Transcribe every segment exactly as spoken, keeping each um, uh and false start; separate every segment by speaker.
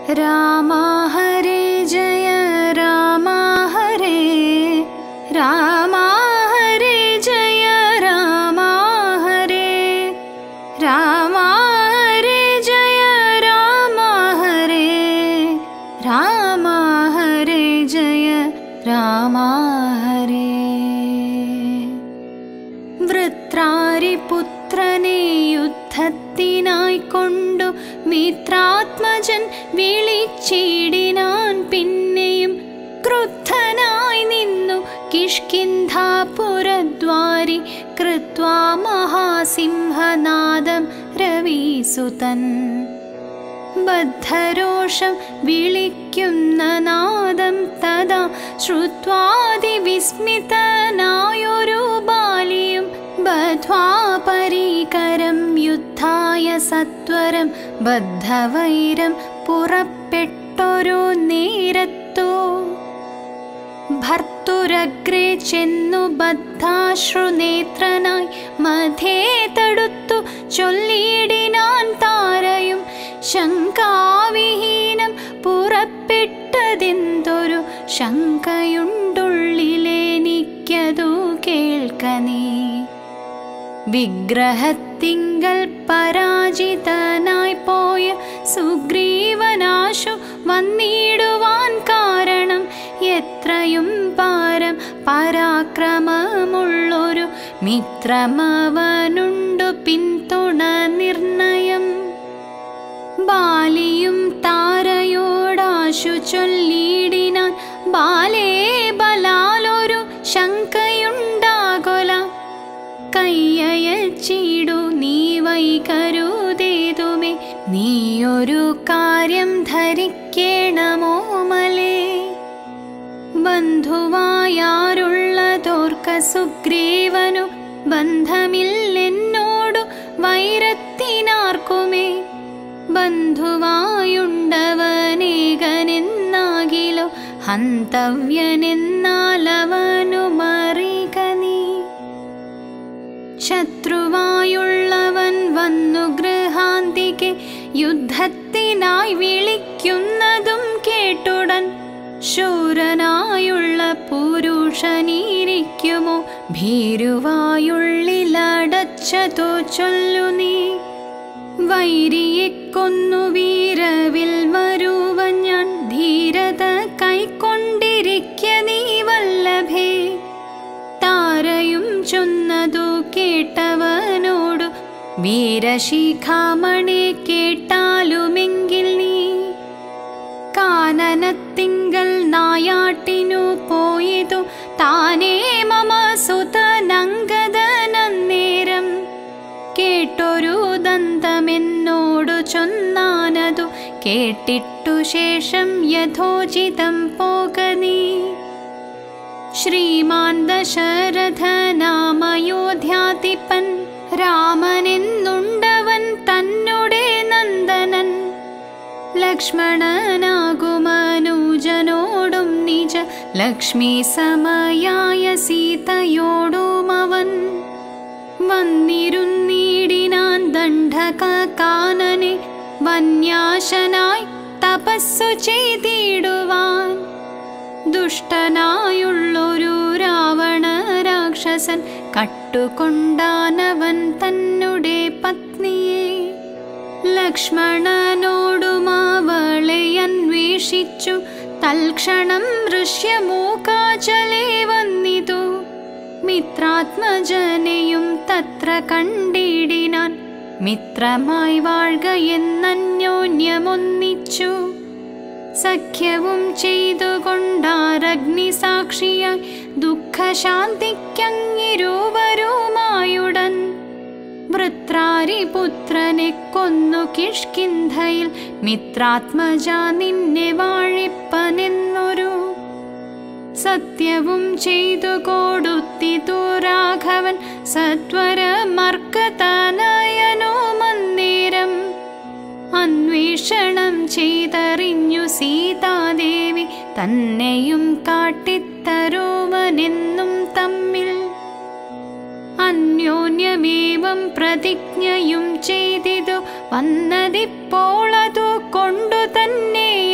Speaker 1: राम हरे जय राम हरे राम हरे जय राम हरे राम हरे जय राम हरे राम हरे जय राम हरे വൃത്രാരിപുത്രനെ യുദ്ധത്തിനായി കൊണ്ടു മിത്രാത്മജൻ വിളിച്ചിടിനാൻ. പിന്നെയും ക്രുദ്ധനായി നിന്നു കിഷ്കിന്ധാപുരദ്വാരി കൃത്വാ മഹാസിംഹനാദം രവീസുതൻ. ബദ്ധരോഷം വിളിക്കുന്ന നാദം തഥാ ശ്രുത്വാതിവിസ്മിതനായൊരു ബാലിയും ബദ്ധ്വാ പരീകരം യുദ്ധായ സത്വരം ബദ്ധവൈരം പുറപ്പെട്ടൊരു നേരത്തോ ഭർത്തുരഗ്രേ ചെന്നു ബദ്ധാശ്രുനേത്രനായി മധ്യേ തടുത്തു ചൊല്ലിയിടിനാൻ താരയും. ശങ്കാവിഹീനം പുറപ്പെട്ടതെന്തൊരു ശങ്കയുണ്ടുള്ളിലെനിക്കതു കേൾക്കനീ. വിഗ്രഹത്തിങ്കൽ പരാജിതനായി പോയ സുഗ്രീവനാശു വന്നിടുവാൻ കാരണം എത്രയും പാരം പരാക്രമമുള്ളൊരു മിത്രമവനുണ്ടു പിന്തുണ നിർണയം. ബാലിയും താരയോടാശു ചൊല്ലിയിടിനാൻ. ബാലേ ബലാലൊരു ശങ്കയുണ്ടാകൊല കയ്യയച്ചിടു നീ വൈകരുതേതുമേ. നീയൊരു കാര്യം ധരിക്കേണമോമലേ. ബന്ധുവായാരുള്ളതോർക്ക സുഗ്രീവനു ബന്ധമില്ലെന്നോടു വൈരത്തിനാർക്കുമേ. ബന്ധുവായുണ്ടവനേകനെന്നാകിലോ ഹന്തവ്യനെന്നാലവനു മറിക നീ. ശത്രുവായുള്ളവൻ വന്നു ഗൃഹാന്തികെ യുദ്ധത്തിനായി വിളിക്കുന്നതും കേട്ടുടൻ ശൂരനായുള്ള പുരുഷനിരിക്കുമോ ഭീരുവായുള്ളിലടച്ചതോ ചൊല്ലു നീ. വൈരിയെ കൊന്നു വീരവിൽ വരുവൻ ഞാൻ ധീരത കൈക്കൊണ്ടിരിക്ക നീ വല്ലഭേ. താരയും ചൊന്നതു കേട്ടവനോടു വീരശിഖാമണി കേട്ടാലുമെങ്കിൽ നീ കാനനത്തിങ്കൽ നായാട്ടിനു പോയതു താനേ മമ സുതനങ്കദനന്നേരം. കേട്ടൊരു ദന്തമെന്നോടു ചൊന്നാനതു കേട്ടിട്ടു ശേഷം യഥോചിതം പോക നീ. ശ്രീമാൻ ദശരഥനാമയോധ്യാധിപൻ രാമനെന്നുണ്ടവൻ തന്നുടെ നന്ദനൻ. ലക്ഷ്മണനാകുമനുജനോടും നിജ ലക്ഷ്മി സമയായ സീതയോടുമവൻ വന്നിരുന്നീടിനാൻ ദണ്ഡകാനനെ വന്യാശനായി തപസ്സു ചെയ്തിടുവാൻ. ദുഷ്ടനായുള്ളൊരു രാവണ രാക്ഷസൻ കട്ടുകൊണ്ടാനവൻ തന്നുടെ പത്നിയെ. ലക്ഷ്മണനോടുമവളെ അന്വേഷിച്ചു തൽക്ഷണം ഋഷ്യമൂകാചലേ വന്നിതു. മിത്രാത്മജനെയും തത്ര കണ്ടിടിനാൻ. മിത്രമായി വാഴ്ക എന്നന്യോന്യമൊന്നിച്ചു. സഖ്യവും ചെയ്തുകൊണ്ടാരഗ്നിസാക്ഷിയായി ദുഃഖശാന്തിക്കങ്ങിരുവരുമായുടൻ. വൃത്രാരിപുത്രനെ കൊന്നു കിഷ്കിന്ധയിൽ മിത്രാത്മജ നിന്നെ വാഴിപ്പനെന്നൊരു സത്യവും ചെയ്തു കൊടുത്തിതു രാഘവൻ സത്വരമർക്കതനയനോ മന്ദിരം. അന്വേഷണം ചെയ്തറിഞ്ഞു സീതാദേവി തന്നെയും കാട്ടിത്തരുവനെന്നും തമ്മിൽ. അന്യോന്യമേവം പ്രതിജ്ഞയും ചെയ്തിതു വന്നതിപ്പോളതു കൊണ്ടു തന്നെ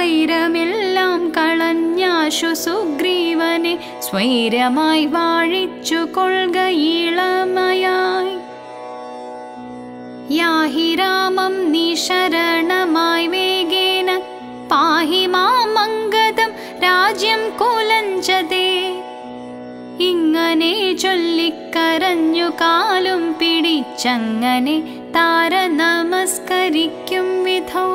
Speaker 1: വൈരമെല്ലാം കളഞ്ഞാശു സുഗ്രീവനെ സ്വൈരമായി വാഴിച്ചു കൊള്ളുകയിളമയായി. യാഹി രാമം നീ ശരണമായി വേഗേന പാഹി മാമംഗദം രാജ്യം കുലഞ്ചതേ. ഇങ്ങനെ ചൊല്ലിക്കരഞ്ഞു കാലും പിടിച്ചങ്ങനെ താര നമസ്കരിക്കും വിധോ.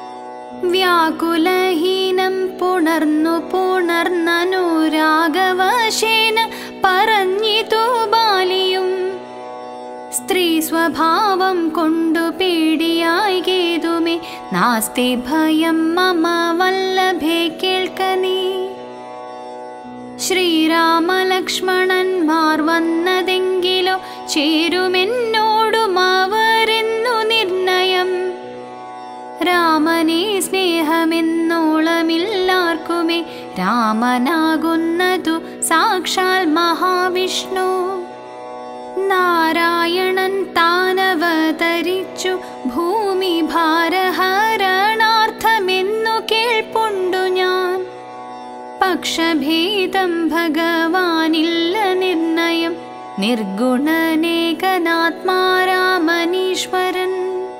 Speaker 1: വ്യാകുലഹീനം പുണർന്നു പുണർന്നനുരാഗവശേന പറഞ്ഞിതു ബാലിയും. സ്ത്രീ സ്വഭാവം കൊണ്ടു പേടിയായി കേതുമേ നാസ്തി ഭയം മമ വല്ലഭേ കേൾക്കനീ. ശ്രീരാമലക്ഷ്മണന്മാർ വന്നതെങ്കിലോ ചേരുമെന്നോടും അവരെന്നു നിർണയം. രാമനെ സ്നേഹമെന്നോളമില്ലാർക്കുമേ രാമനാകുന്നതു സാക്ഷാൽ മഹാവിഷ്ണു. നാരായണൻ താനവതരിച്ചു ഭൂമി ഭാരഹരണാർത്ഥമെന്നു കേൾപ്പുണ്ടു ഞാൻ. പക്ഷഭേദം ഭഗവാനില്ല നിർണയം നിർഗുണനേകനാത്മാ രാമനീശ്വരൻ.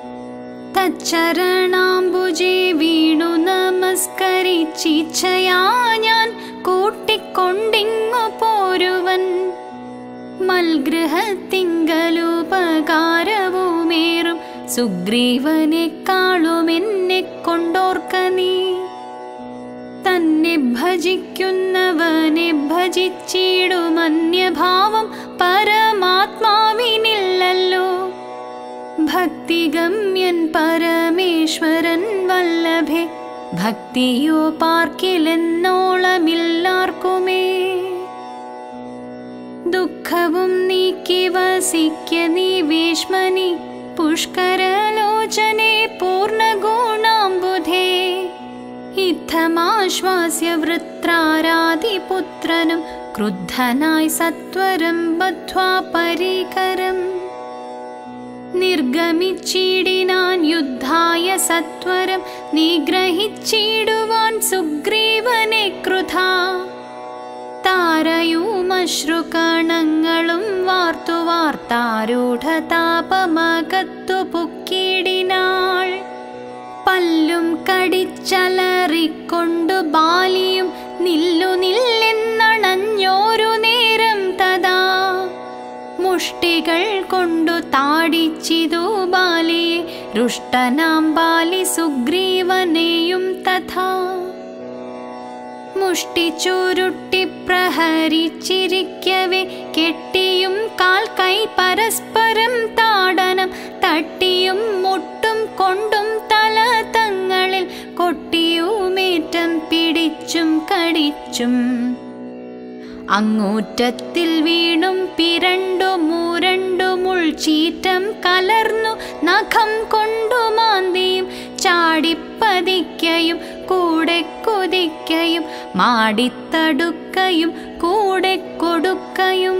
Speaker 1: തച്ചരണാംബുജേ വീണു നമസ്കരിച്ചിച്ഛയാ ഞാൻ കൂട്ടിക്കൊണ്ടിങ്ങു പോരുവൻ. മൽഗൃഹത്തിങ്കലുപകാരവുമേറും സുഗ്രീവനെക്കാളുമെന്നെ കൊണ്ടോർക്ക നീ. തന്നെ ഭജിക്കുന്നവനെ ഭജിച്ചിടുമന്യഭാവം പരമാത്മാവിനില്ലല്ലോ. ഭക്തിഗമ്യൻ പരമേശ്വരൻ വല്ലഭേ ഭക്തിയോ പാർക്കിലെന്നോളമില്ലാർക്കുമേ. ദുഃഖവും നീക്കി വസിക്ക നീ വേശ്മനി പുഷ്കരലോചനെ പൂർണ്ണഗുണാംബുധേ. ഇത്തമാശ്വാസ്യ വൃത്രാരാതിപുത്രനും ക്രുദ്ധനായി സത്വരം ബദ്ധ്വാ പരീകരം. നിർഗമിച്ചിടിനാൻ യുദ്ധായ സത്വരം നിഗ്രഹിച്ചിടുവാൻ സുഗ്രീവനെ കൃതാ. താരയുമശ്രുകണങ്ങളും വാർത്തു വാർത്താരൂഢതാപമകത്തു പുക്കിടിനാൾ. പല്ലും കടിച്ചലറിക്കൊണ്ടു ബാലിയും നില്ലു നില്ലെന്നണഞ്ഞോരു നേരം തഥാ. മുഷ്ടികൾ കൊണ്ടു താടിച്ചിതു ബാലിയെ രുഷ്ടനാം ബാലി സുഗ്രീവനെയും തഥാ. മുഷ്ടി ചുരുട്ടി പ്രഹരിച്ചിരിക്കവേ കെട്ടിയും കാൽ കൈ പരസ്പരം താടനം തട്ടിയും മുട്ടും കൊണ്ടും തല തങ്ങളിൽ കൊട്ടിയുമേറ്റം പിടിച്ചും കടിച്ചും അങ്ങൂറ്റത്തിൽ വീണും പിരണ്ടു മൂരണ്ടു മുൾച്ചീറ്റം കലർന്നു നഖം കൊണ്ടു മാന്തിയും ചാടിപ്പതിക്കയും കൂടെ കുതിക്കയും മാടിത്തടുക്കയും കൂടെ കൊടുക്കയും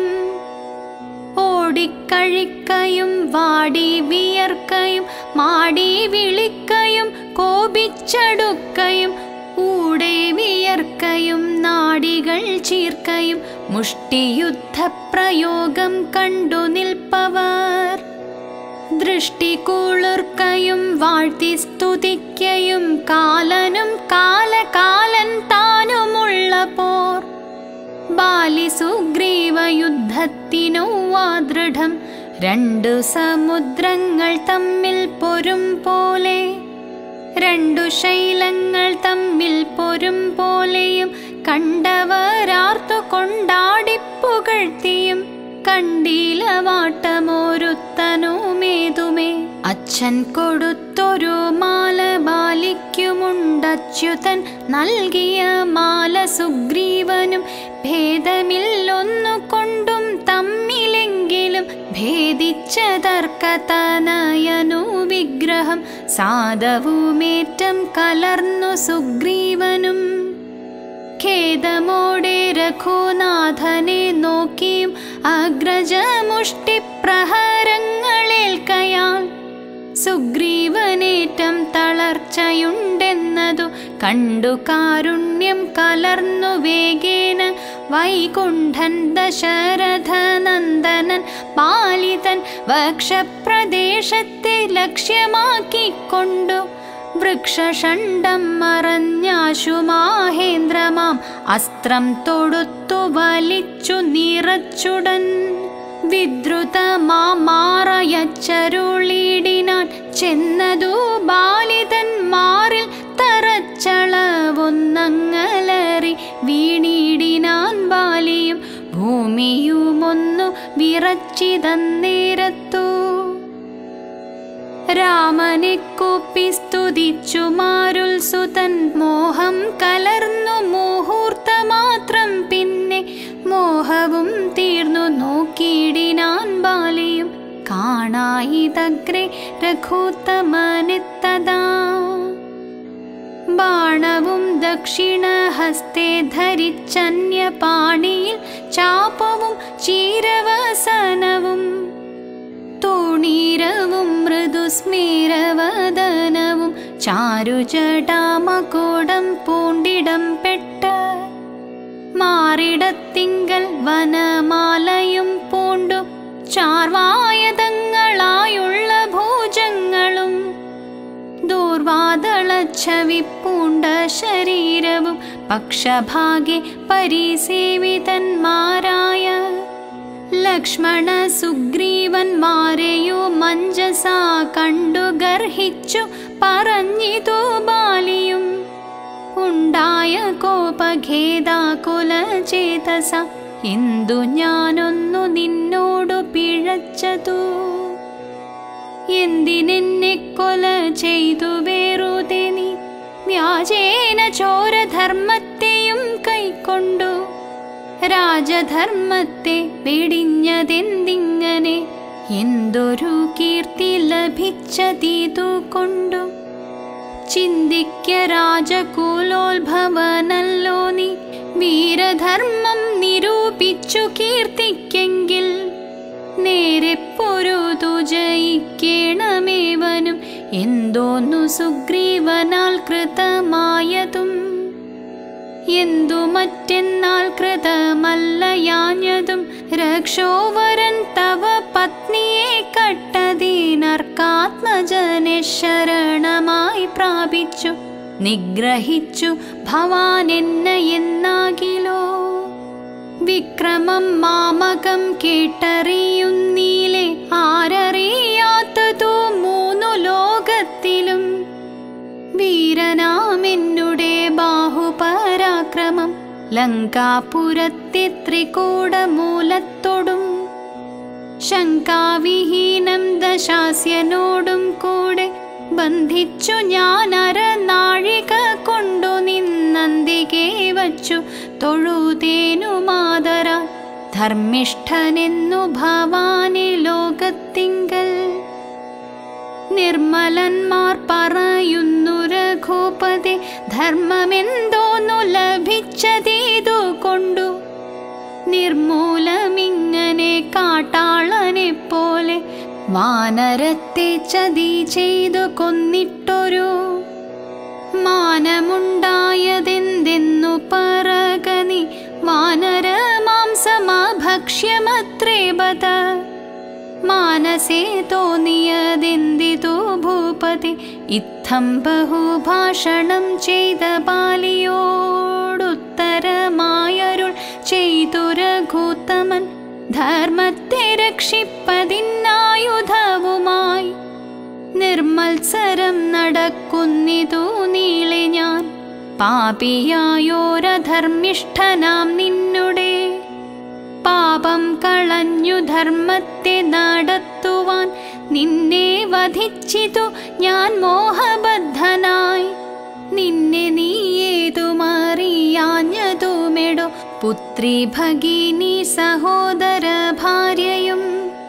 Speaker 1: ഓടിക്കഴിക്കയും വാടി വിയർക്കയും മാടി വിളിക്കയും കോപിച്ചടുക്കയും ഊടെ വിയർക്കയും നാടികൾ ചീർക്കയും മുഷ്ടിയുദ്ധപ്രയോഗം കണ്ടു നിൽപ്പവർ. ദൃഷ്ടി കുളിർക്കയും വാഴ്ത്തി സ്തുതിക്കയും കാലനും കാലകാലൻ താനുമുള്ള പോർ. ബാലി സുഗ്രീവ യുദ്ധത്തിനു വാദൃഢം രണ്ടു സമുദ്രങ്ങൾ തമ്മിൽ പൊരും പോലെ. രണ്ടു ശൈലങ്ങൾ തമ്മിൽ പൊരും പോലെയും കണ്ടവരാർത്തു കൊണ്ടാടിപ്പുകഴ്ത്തിയും കണ്ടീല വാട്ടമോരുത്തനുമേതുമേ. അച്ഛൻ കൊടുത്തൊരു മാല ബാലിക്കുമുണ്ടച്യുതൻ നൽകിയ മാല സുഗ്രീവനും ഭേദമില്ലൊന്നു കൊണ്ടും തമ്മിലെങ്കിലും ഭേദിച്ച തർക്കതനയനു വിഗ്രഹം സാധവുമേറ്റം കലർന്നു സുഗ്രീവനും. ഖേദമോടെ രഘുനാഥനെ നോക്കിയും അഗ്രജമുഷ്ടി പ്രഹരങ്ങളേൽക്കയാൽ സുഗ്രീവനേറ്റം തളർച്ചയുണ്ടെന്നതു കണ്ടു കാരുണ്യം കലർന്നു വേഗേന വൈകുണ്ഠൻ ദശരഥനന്ദനൻ പാലിതൻ വക്ഷപ്രദേശത്തെ ലക്ഷ്യമാക്കിക്കൊണ്ടു വൃക്ഷഷണ്ഡം മറഞ്ഞാശു മാഹേന്ദ്രമാം അസ്ത്രം തൊടുത്തു വലിച്ചു നിറച്ചുടൻ വിദ്രുതമാറയച്ചരുളിടിനാൻ ചെന്നതു ബാലിതൻ മാറിൽ തറച്ചളവൊന്നങ്ങലറി വീണിടിനാൻ ബാലിയും ഭൂമിയുമൊന്നു വിറച്ചിതന്നേരത്തു രാമനെ കൂപ്പി സ്തുതിച്ചു മാരുൽസുതൻ മോഹം കലർന്നു മുഹൂർത്തമാത്രം പിന്നെ മോഹവും തീർന്നു നോക്കിയിടിനാൻ ബാലിയും കാണായിതഗ്രേ രഘുത്തമനെത്തതാ ബാണവും ദക്ഷിണഹസ്തേ ധരിച്ചന്യപാണിയിൽ ചാപവും ചീരവസനവും തൂണീരവും മൃദുസ്മേരവദനവും ചാരുജടാമകുടം പൂണ്ടിടം പെട്ട മാറിടത്തിങ്കൽ വനമാലയും പൂണ്ടു ചാർവായതങ്ങളായുള്ള ഭുജങ്ങളും ദൂർവാദളച്ഛവിപ്പൂണ്ട ശരീരവും പക്ഷഭാഗെ പരിസേവിതന്മാരായ ലക്ഷ്മണ സുഗ്രീവന്മാരെയോ മഞ്ജസാ കണ്ടു ഗർഹിച്ചു പറഞ്ഞിതു ബാലിയും ഉണ്ടായ കോപഖേദാകുലചേതസ എന്തു ഞാനൊന്നു നിന്നോടു പിഴച്ചതു എന്തിനെന്നെ കൊല ചെയ്തു വേറുതെ നീ വ്യാജേന ചോരധർമ്മത്തെയും കൈക്കൊണ്ടു രാജധർമ്മത്തെ വെടിഞ്ഞതെന്തിങ്ങനെ എന്തൊരു കീർത്തി ലഭിച്ചതീതു കൊണ്ടു ചിന്തിക്ക രാജകുലോത്ഭവനല്ലോ നീ വീരധർമ്മം നിരൂപിച്ചു കീർത്തിക്കെങ്കിൽ നേരെ പൊരുതു ജയിക്കേണമേവനും എന്തോന്നു സുഗ്രീവനാൽ കൃതമായതും എന്തു മറ്റെന്നാൽ കൃതമല്ലയാഞ്ഞതും രക്ഷോവരൻ തവ പത്നിയെ കട്ടതീനർക്കാത്മജനെ ശരണമായി പ്രാപിച്ചു നിഗ്രഹിച്ചു ഭവാനെന്ന എന്നാകിലോ വിക്രമം മാമകം കേട്ടറിയുന്നീലെ ആരറിയാത്തതോ മൂന്നു ലോകത്തിലും വീരനാമെന്നുടെ ബാഹുപരാക്രമം ലങ്കാപുരത്തെ ത്രികൂടമൂലത്തോടും ശങ്കാവിഹീനം ദശാസ്യനോടും കൂടെ ബന്ധിച്ചു ഞാൻ അരനാഴിക കൊണ്ടു നിന്നന്തികെ വച്ചു തൊഴുതേനു മാതരാ ധർമ്മിഷ്ഠനെന്നു ഭവാനി ലോകത്തിങ്കൽ നിർമ്മലന്മാർ പറയുന്നു രഘുപതി ധർമ്മമെന്തോന്നു ലഭിച്ചതീതു കൊണ്ടു നിർമൂലമിങ്ങനെ കാട്ടാളനെ പോലെ വാനരത്തെ ചതി ചെയ്തു കൊന്നിട്ടൊരു മാനമുണ്ടായതെന്തെന്നു പറകനി വാനര മാംസമഭക്ഷ്യമത്രേ ബത മാനസേ തോന്നിയതെന്തിതു ഭൂപതി ഇത്തം ബഹുഭാഷണം ചെയ്ത ബാലിയോടുത്തരമായരുൾ ചെയ്തു രഘുത്തമൻ ധർമ്മത്തെ രക്ഷിപ്പതിനായുധവുമായി നിർമ്മത്സരം നടക്കുന്നിതു നീളെ ഞാൻ പാപിയായോരധർമ്മിഷ്ഠനാം നിന്നുടെ പാപം കളഞ്ഞു ധർമ്മത്തെ നടത്തുവാൻ നിന്നെ വധിച്ചിതു ഞാൻ മോഹബദ്ധനായി നിന്നെ നീ ഏതുമറിയാഞ്ഞതുമെടോ പുത്രി ഭഗിനി സഹോദര ഭാര്യയും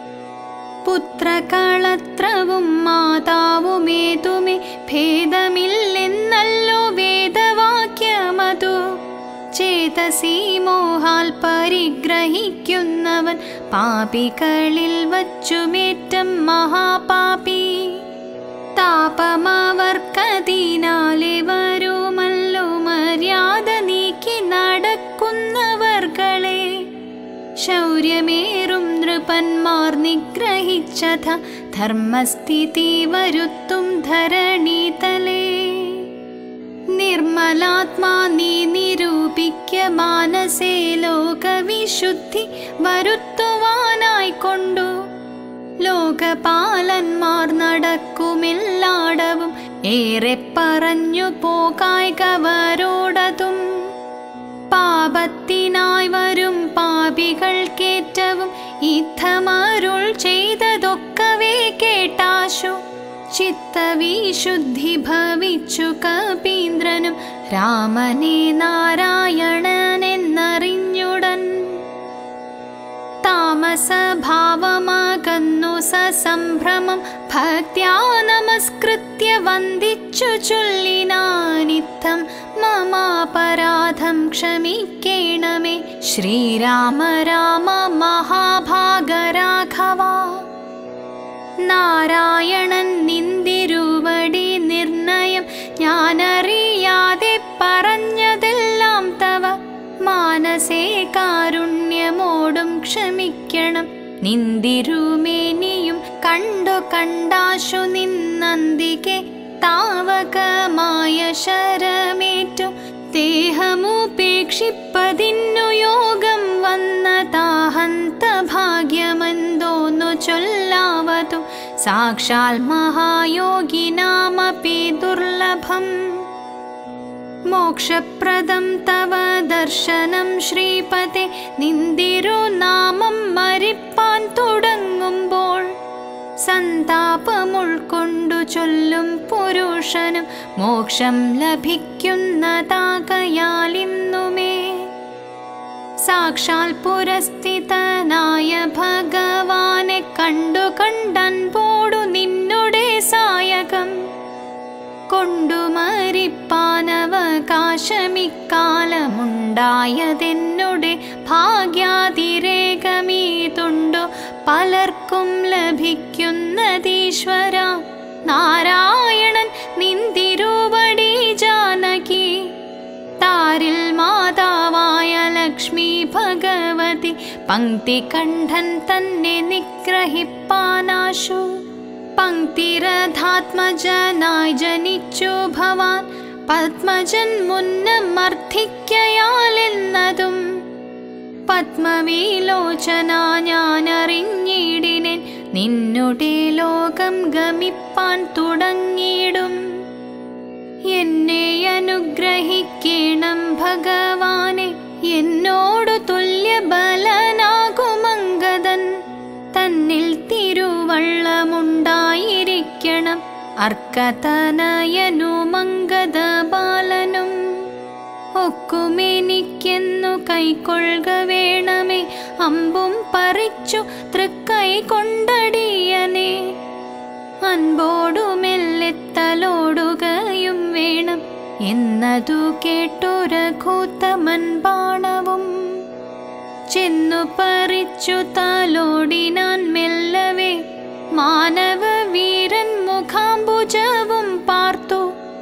Speaker 1: പുത്രകളത്രവും മാതാവുമേതുമേ ഭേദമില്ലെന്നല്ലോ വേദവാക്യമതു ചേതസി മോഹാൽ പരിഗ്രഹിക്കുന്നവൻ പാപികളിൽ വച്ചുമേറ്റം മഹാപാപി താപമവർക്കതിനാലെ വരുമല്ല ഭൂപന്മാർ നിഗ്രഹിച്ചഥ ധർമ്മസ്ഥിതി വരുത്തും ധരണീതലേ. നിർമ്മലാത്മാ നീ നിരൂപിക്ക മാനസേ ലോകവിശുദ്ധി വരുത്തുവാനായിക്കൊണ്ടു ലോകപാലന്മാർ നടക്കുമെല്ലാടവും ഏറെ പറഞ്ഞു പോകായ്കവരോടതും. പാപത്തിനായി വരും പാപികൾക്കേറ്റവും ഇത്തമരുൾ ചെയ്തതൊക്കവേ കേട്ടാശു ചിത്തവിശുദ്ധി ഭവിച്ചു കപീന്ദ്രനും രാമനെ നാരായണനെന്നറിഞ്ഞുടൻ. താമസഭാവമാകന്നു സസംഭ്രമം ഭക്ത്യാ നമസ്കൃത്യ വന്ദിച്ചു ചൊല്ലിനാനിത്തം മമാപരാധം ക്ഷമിക്കേണമേ ശ്രീരാമ രാമ മഹാഭാഗരാഘവ. നാരായണൻ നിന്തിരുവടി നിർണയം ഞാനറിയാതെ പറഞ്ഞതെല്ലാം തവ മാനസേ കാരുണ്യമോടും ക്ഷമിക്കണം. നിന്തിരുമേനിയും കണ്ടു കണ്ടാശു നിന്നന്തികെ താവകമായ ശരമേറ്റു ദേഹമുപേക്ഷിപ്പതിന്നു യോഗം വന്നതാഹന്ത ഭാഗ്യമെന്തോന്നു ചൊല്ലാവതു സാക്ഷാൽ മഹായോഗിനാമപി ദുർലഭം. മോക്ഷപ്രദം തവ ദർശനം ശ്രീപദേ നിന്തിരുനാമം മരിപ്പാൻ തുടങ്ങുമ്പോൾ സന്താപമുൾക്കൊണ്ടു ചൊല്ലും പുരുഷനും മോക്ഷം ലഭിക്കുന്നതാകയാലിന്നുമേ. സാക്ഷാൽ പുരസ്ഥിതനായ ഭഗവാനെ കണ്ടു കണ്ടൻപോടു നിന്നുടെ സായകം കൊണ്ടു മരിപ്പാനവകാശമിക്കാലമുണ്ടായതെന്നുടെ ഭാഗ്യാതിരേകമീതുണ്ടു പലർക്കും ലഭിക്കുന്നതീശ്വര. നാരായണൻ നിന്തിരുവടി ജാനകി താരിൽ മാതാവായ ലക്ഷ്മി ഭഗവതി പങ്ക്തി കണ്ഠൻ തന്നെ നിഗ്രഹിപ്പാനാശു. പങ്ക്തിരഥാത്മജനായി ജനിച്ചു ഭവാൻ പത്മജൻ മുന്നമർത്ഥിക്കയാലെന്നതും പത്മവിലോചന ഞാനറിഞ്ഞിടിനേൻ നിന്നുടെ ലോകം ഗമിപ്പാൻ തുടങ്ങിയിടും. എന്നെ അനുഗ്രഹിക്കണം ഭഗവാനെ എന്നോടു തുല്യബലനാകുമംഗദൻ തന്നിൽ തിരുവള്ളമുണ്ടായിരിക്കണം അർക്കതനയനുമംഗദ ബാലനും. ഒക്കുമെനിക്കെന്നു കൈക്കൊള്ളുക വേണമേ അമ്പും പറിച്ചു തൃക്കൈ കൊണ്ടടിയനെ അൻപോടു മെല്ലെത്തലോടുകയും വേണം എന്നതു കേട്ടു രഘുത്തമൻ ബാണവും ചെന്നു പറിച്ചു തലോടിനാൻ മെല്ലവേ. മാനവ വീരൻ മുഖാംബുജവും പാർത്തു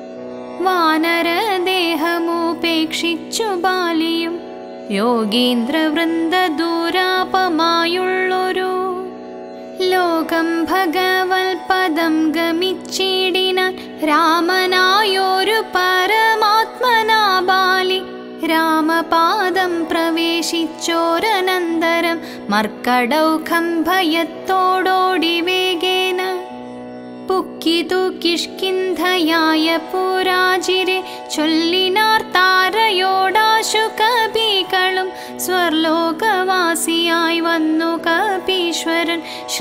Speaker 1: വാനരദേഹമുപേക്ഷിച്ചു ബാലിയും യോഗീന്ദ്രവൃന്ദ ദൂരാപമായുള്ളൊരു ലോകം ഭഗവത്പദം ഗമിച്ചിടിനാൻ രാമനായൊരു പരമാത്മനാ ബാലി. രാമപാദം പ്രവേശിച്ചോരനന്തരം മർക്കടൗഖം ഭയത്തോടോടി വേഗേന പുക്കിതു കിഷ്കിന്ധയായ പുരാജിരെ ചൊല്ലിനാർ താരയോടാശു കപികളും സ്വർലോകവാസിയായി വന്നു കപീശ്വരൻ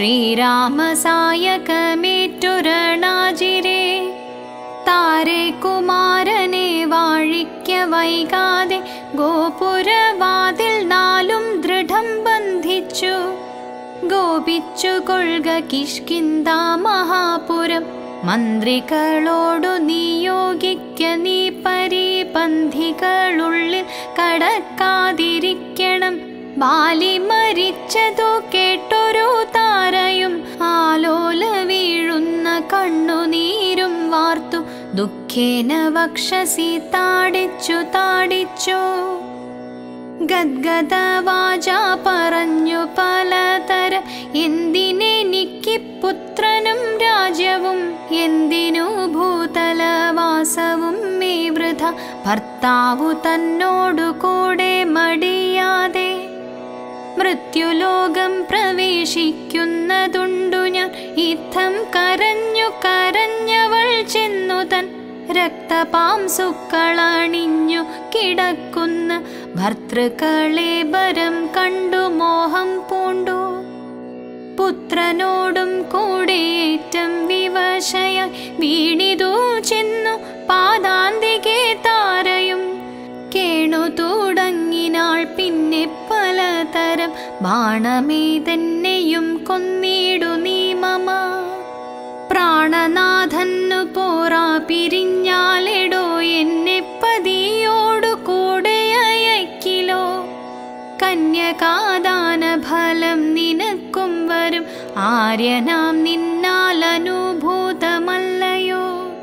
Speaker 1: ശ്രീരാമസായകമേറ്റുരണാജിരെ. താരെ കുമാരനെ വാഴിക്ക വൈകാതെ ഗോപുരവാതിൽ നാലും ദൃഢം ബന്ധിച്ചു ഗോപിച്ചു കൊള്ളുക കിഷ്കിന്ധാ മഹാപുരം. മന്ത്രികളോടു നിയോഗിക്ക നീ പരിപന്ധികളുള്ളിൽ കടക്കാതിരിക്കണം. ബാലി മരിച്ചതു കേട്ടൊരു താരയും ആലോല വീഴുന്ന കണ്ണുനീരും വാർത്തു ദുഃഖേന വക്ഷസി താടിച്ചു താടിച്ചു. ഗദ്ഗദവാച പറഞ്ഞു പലതരം. എന്തിനെനിക്ക് പുത്രനും രാജ്യവും, എന്തിനു ഭൂതലവാസവും മേ വൃഥ. ഭർത്താവു തന്നോടു കൂടെ മടിയാതെ മൃത്യുലോകം പ്രവേശിക്കുന്നതുണ്ടു ഞാൻ. ഇത്തം കരഞ്ഞു കരഞ്ഞവൾ ചെന്നു തൻ രക്തപാംസുക്കളണിഞ്ഞു കിടക്കുന്ന ഭർത്തൃക്കളെ ബരം കണ്ടു മോഹം പൂണ്ടു. പുത്രനോടും കൂടെയേറ്റം വിവശയായി വീണിതു ചെന്നു പാദാന്തികെ താരയും. കേണു തുടങ്ങിനാൾ പിന്നെ പലതരം. ബാണമേ തന്നെയും കൊന്നിടു നീ മമ. പ്രാണനാഥന്നു പോറാ പിരിഞ്ഞാലെടോ എന്നെ പതിയോടു കൂടെ അയക്കിലോ. കന്യകാദാന ഫലം നിനക്കും വരും, ആര്യനാം നിന്നാൽ അനുഭൂതമല്ലയോ.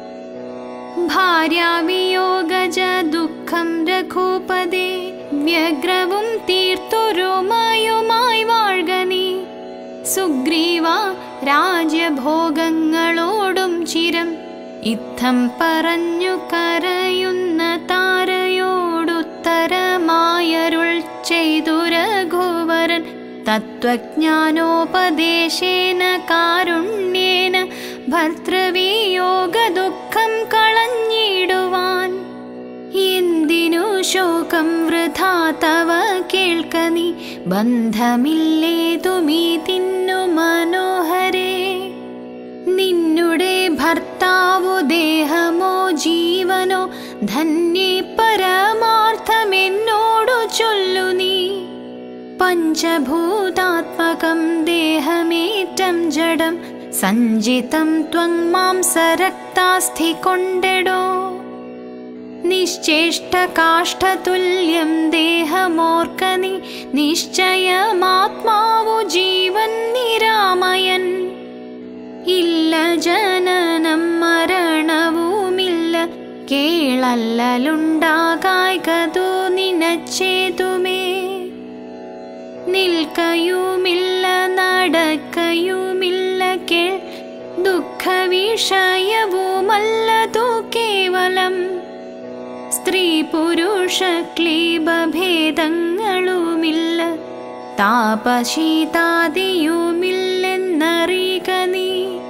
Speaker 1: ഭാര്യാവിയോഗജ ദുഃഖം രഘുപതേ, വ്യഗ്രവും തീർത്തൊരുമയുമായി വാഴ്ക നീ. സുഗ്രീവ രാജ്യഭോഗങ്ങളോടും ചിരം, ഇത്തം പറഞ്ഞു കരയുന്ന താരയോടുത്തരമായരുൾ ചെയ്തു രഘുവരൻ. തത്വജ്ഞാനോപദേശേന കാരുണ്യേന ഭർതൃവിയോഗ ദുഃഖം കളഞ്ഞിടുവാൻ. എന്തിനു ശോകം വൃഥാ തവ കേൾക്ക നീ, ബന്ധമില്ലേതുമീ തിന്നു മനോഹരേ. നിന്നുടെ ഭർത്താവു ദേഹമോ ജീവനോ, ധന്യേ പരമാർത്ഥമെന്നോടു ചൊല്ലു നീ. പഞ്ചഭൂതാത്മകം ദേഹമേറ്റം ജഡം, സഞ്ചിതം ത്വം മാംസരക്താസ്ഥി കൊണ്ടെടോ. നിശ്ചേഷ്ടകാഷ്ഠതുല്യം ദേഹമോർക്ക നീ, നിശ്ചയമാത്മാവു ജീവൻ നിരാമയൻ. ഇല്ല ജനനം മരണവുമില്ല, കേളല്ലലുണ്ടാകായ്കതു നിനച്ചേതുമേ. നിൽക്കയുമില്ല നടക്കയുമില്ല, കേൾ ദുഃഖവിഷയവുമല്ലതു കേവലം. സ്ത്രീ പുരുഷ ക്ലീബഭേദങ്ങളുമില്ല, താപശീതാദിയുമില്ലെന്നറിക നീ.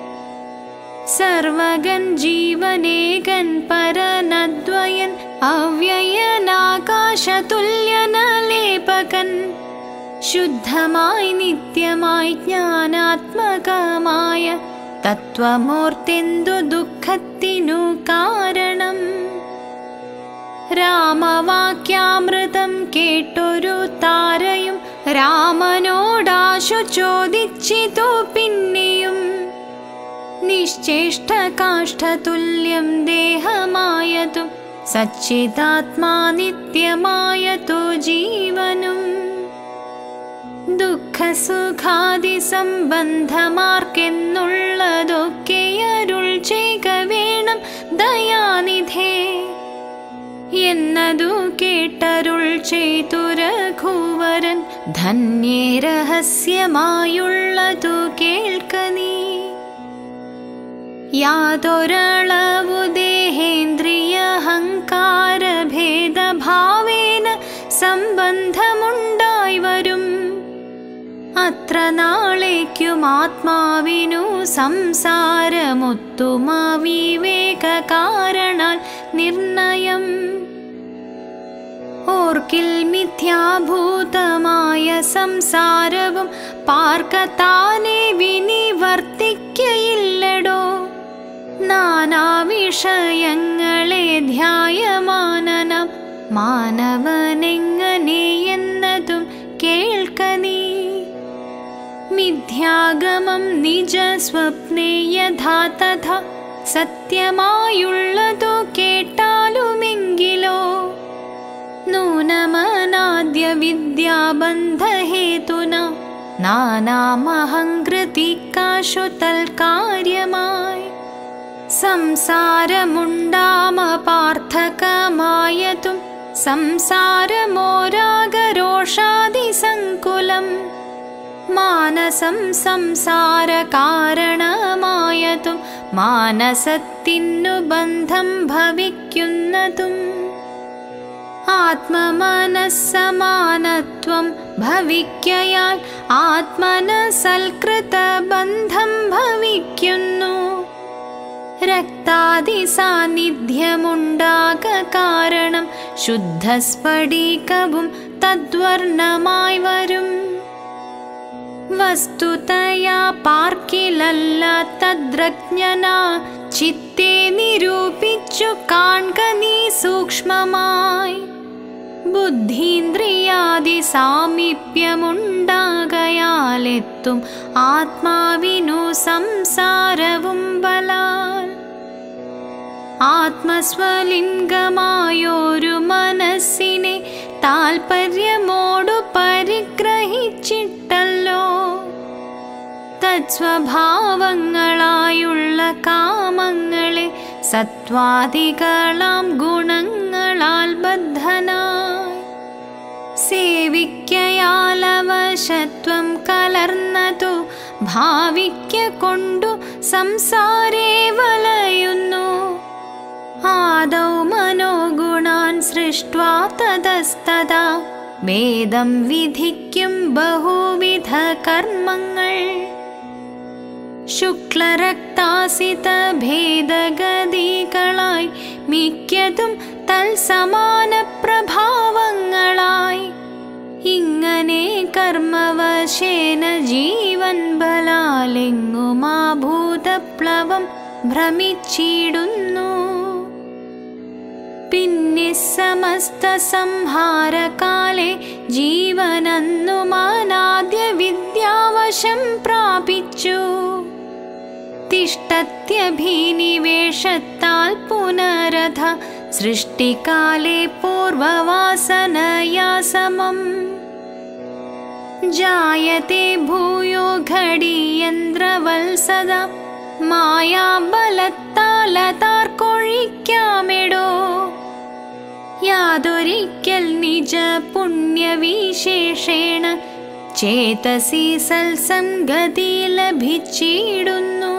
Speaker 1: സർവഗൻ ജീവനേകൻ പരനദ്വയൻ, അവ്യയനാകാശതുല്യനലേപകൻ. ശുദ്ധമായി നിത്യമായി ജ്ഞാനാത്മകമായ തത്വമൂർത്തെന്തു ദുഃഖത്തിനു കാരണം. രാമവാക്യാമൃതം കേട്ടൊരു താരയും രാമനോടാശു ചോദിച്ചിതു പിന്നെയും. നിശ്ചേഷ്ടകാഷ്ഠതുല്യം ദേഹമായതും സച്ചിദാത്മാ നിത്യമായതു ജീവനും. ദുഃഖസുഖാദി സംബന്ധമാർക്കെന്നുള്ളതൊക്കെ അരുൾ ചെയ്ക വേണം ദയാനിധേ. എന്നതു കേട്ടരുൾ ചെയ്തു രഘുവരൻ, ധന്യേ രഹസ്യമായുള്ളതു കേൾക്ക നീ. യാതൊരളവു ദേഹേന്ദ്രിയ അഹങ്കാര ഭേദഭാവേന സംബന്ധമുണ്ടായി വരും. അത്ര നാളേക്കും ആത്മാവിനു സംസാരമൊത്തുമാ വിവേക കാരണാൽ നിർണയം. ഓർക്കിൽ മിഥ്യാഭൂതമായ സംസാരവും പാർക്കത്താനെ വിനിവർത്തിക്കയില്ലടോ. നാനാവിഷയങ്ങളെ ധ്യായമാനനം മാനവനെങ്ങനെയെന്നതും കേൾക്ക നീ. മിഥ്യാഗമം നിജ സ്വപ്നേ യഥാ തഥാ, സത്യമായുള്ളതു കേട്ടാലുമെങ്കിലോ. നൂനമനാദ്യ വിദ്യാബന്ധഹേതുന നാനാമഹങ്കൃതിക്കാശു തൽക്കാര്യമായി. സംസാരമുണ്ടാമ പാർത്ഥകമായതും സംസാരമോരാഗരോഷാദിസങ്കുലം മാനസം സംസാരകാരണമായതും മാനസത്തിനു ബന്ധം ഭവിക്കുന്നതും ആത്മമനസ്സമാനത്വം ഭവിക്കയാൽ ആത്മനസൽകൃതബന്ധം ഭവിക്കുന്നു. രക്താദി സാന്നിധ്യമുണ്ടാക കാരണം ശുദ്ധസ്ഫടികവും തദ്വർണ്ണമായി വരും. വസ്തുതയാ പാർക്കിലല്ല തദ്രജ്ഞനാ ചിത്തെ നിരൂപിച്ചു കാൺക നീ സൂക്ഷ്മമായി. ബുദ്ധീന്ദ്രിയാദി സാമീപ്യമുണ്ടാകയാലെത്തും ആത്മാവിനു സംസാരവും ബലാൽ. ആത്മസ്വലിംഗമായൊരു മനസ്സിനെ താൽപര്യമോടു പരിഗ്രഹിച്ചിട്ടല്ലോ തത്സ്വഭാവങ്ങളായുള്ള കാമങ്ങളെ സത്വാദികളാം ഗുണങ്ങളാൽ ബദ്ധനായി സേവിക്കയാലവശത്വം കലർന്നതു ഭാവിക്ക കൊണ്ടു സംസാരേ വലയുന്നു. ആദൗ മനോഗുണാൻ സൃഷ്ട്വാ തതസ്തദാ വേദം വിധിക്കും ബഹുവിധ കർമ്മങ്ങൾ. ശുക്ലരക്താസിത ഭേദഗതികളായി മിക്കതും തൽസമാന പ്രഭാവങ്ങളായി ഇങ്ങനെ കർമ്മവശേന ജീവൻ ബലാലെങ്ങുമാ ഭൂതപ്ലവം ഭ്രമിച്ചിടുന്നു. പിന്നെ സമസ്ത സംഹാരകാലേ ജീവനന്നു മാനാദ്യ വിദ്യാവശം പ്രാപിച്ചു. തിഷ്ടത്യഭിനിവേശത്താൽ പുനരധ സൃഷ്ടികാലേ പൂർവവാസനയാ സമം ജായത്തെ ഭൂയോ ഘടിയന്ത്രവത്സദ മായാബലത്താലതാർക്കൊഴിക്കാമെടോ. യാതൊരിക്കൽ നിജ പുണ്യവിശേഷേണ ചേതസി സൽസംഗതി ലഭിച്ചിടുന്നു.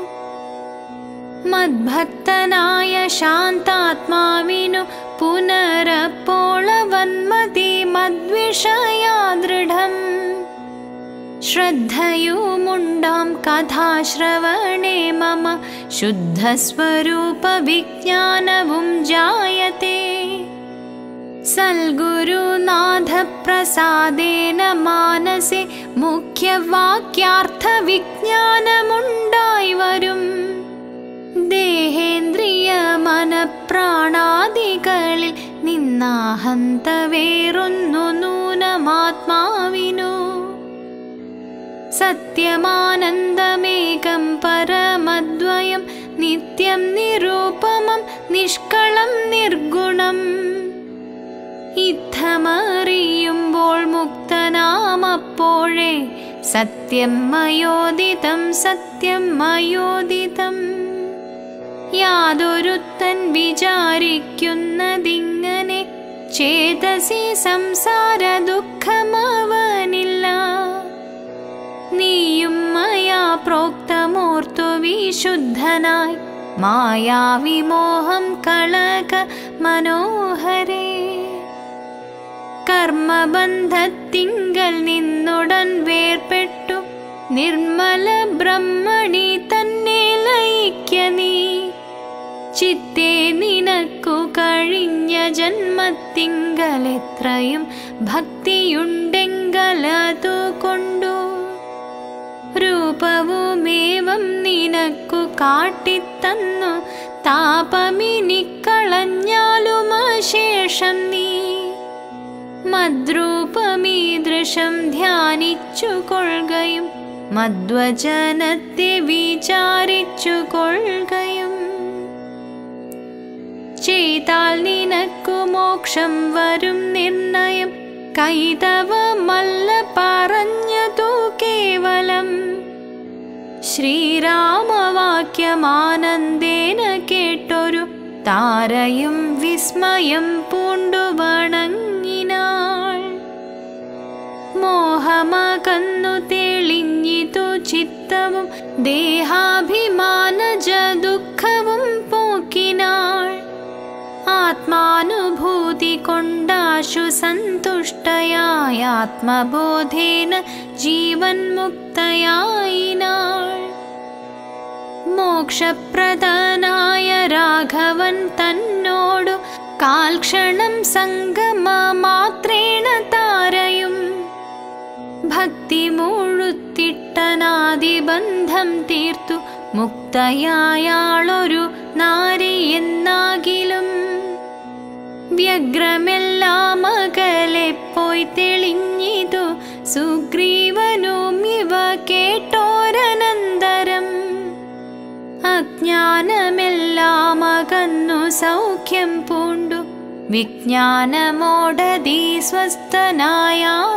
Speaker 1: മദ്ഭക്തനായ ശാന്താത്മാവിനു പുനരപ്പോളവന്മതി മദ്വിഷയാദൃഢം. ശ്രദ്ധയുമുണ്ടാം കഥാശ്രവണേ മമ ശുദ്ധസ്വരൂപ വിജ്ഞാനവും ജായത്തെ. സൽഗുരുനാഥ പ്രസാദേന മാനസേ മുഖ്യവാക്യാർത്ഥ വിജ്ഞാനമുണ്ടായി വരും. ദേഹേന്ദ്രിയ മനപ്രാണാദികളിൽ നിന്നാഹന്ത വേറൊന്നു നൂനമാത്മാവിനു. സത്യമാനന്ദമേകം പരമദ്വയം നിത്യം നിരൂപമം നിഷ്കളം നിർഗുണം. ഇത്തമറിയുമ്പോൾ മുക്തനാമപ്പോഴേ സത്യം മയോദിതം സത്യം മയോദിതം. യാതൊരുത്തൻ വിചാരിക്കുന്നതിങ്ങനെ ചേതസി സംസാര ദുഃഖമവനില്ല. നീയും മയാ പ്രോക്തമോർത്തു വിശുദ്ധനായി മായാവിമോഹം കളക മനോഹരേ. കർമ്മബന്ധത്തിങ്കൽ നിന്നുടൻ വേർപെട്ടു നിർമ്മല ബ്രഹ്മണി തന്നെ ലയിക്ക നീ. ചിത്തേ നിനക്കു കഴിഞ്ഞ ജന്മത്തിങ്കലെത്രയും ഭക്തിയുണ്ടെങ്കലതു കൊണ്ടു രൂപവുമേവം നിനക്കു കാട്ടിത്തന്നു താപമിനിക്കളഞ്ഞാലുമശേഷം നീ. മദ്രൂപമീദൃശം ധ്യാനിച്ചു കൊള്ളുകയും മദ്വചനത്തെ വിചാരിച്ചു കൊള്ളുകയും ചെയ്താൽ നിനക്കു മോക്ഷം വരും നിർണയം. കൈതവമല്ല പറഞ്ഞതു കേവലം. ശ്രീരാമവാക്യമാനന്ദേന കേട്ടൊരു താരയും വിസ്മയം പൂണ്ടു വണങ്ങിനാൾ. മോഹമകന്നു തെളിഞ്ഞിതു ചിത്തവും ദേഹാഭിമാനജ ദുഃഖവും പോക്കിനാൾ. ആത്മാനുഭൂതി കൊണ്ടാശു സന്തുഷ്ടയായ ആത്മബോധേന ജീവൻ മുക്തയായിനാൾ. മോക്ഷപ്രദനായ രാഘവൻ തന്നോടു കാൽക്ഷണം സംഗമ മാത്രേണ താരയും ഭക്തി മുഴുത്തിട്ടനാദിബന്ധം തീർത്തു മുക്തയായാളൊരു നാരി എന്നാകിലും വ്യഗ്രമെല്ലാം അകലെ പോയി തെളിഞ്ഞിതു സുഗ്രീവനും ഇവ കേട്ടോരനന്തരം. അജ്ഞാനമെല്ലാം അകന്നു സൗഖ്യം പൂണ്ടു വിജ്ഞാനമോടതി സ്വസ്ഥനായാ